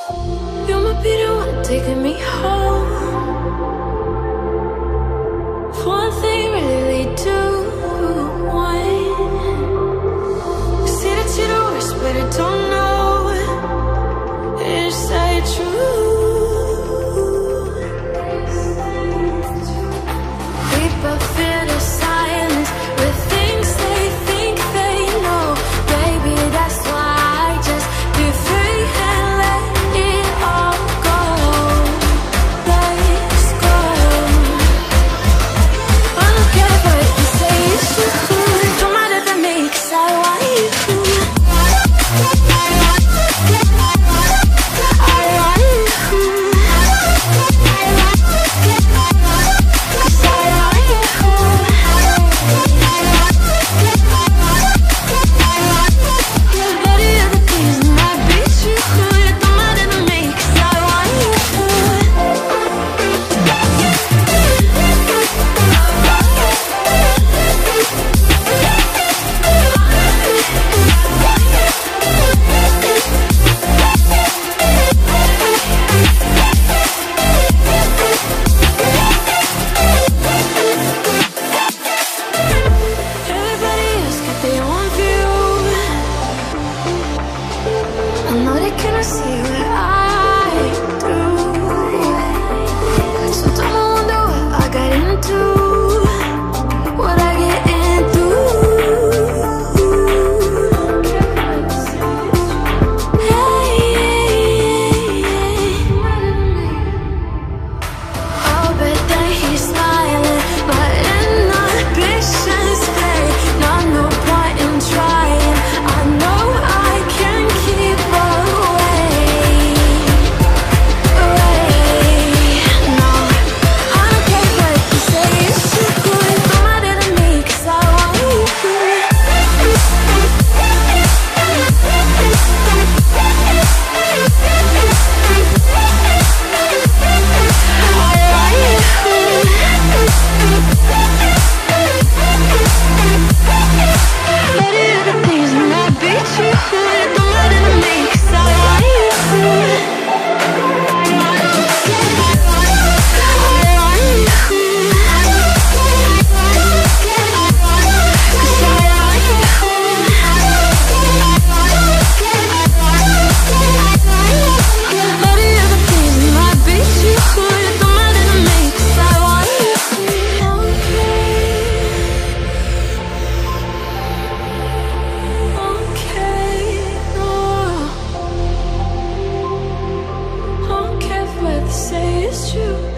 You might be the one taking me home. One thing really lead to one. You say that you're the worst, but I don't know. Is that true? People feel the silence with things they think they know. Baby, that's why I just be free and let it all go. Let's go. I don't care what you say, it's true. Don't matter to me, 'cause I want you. Say it's true.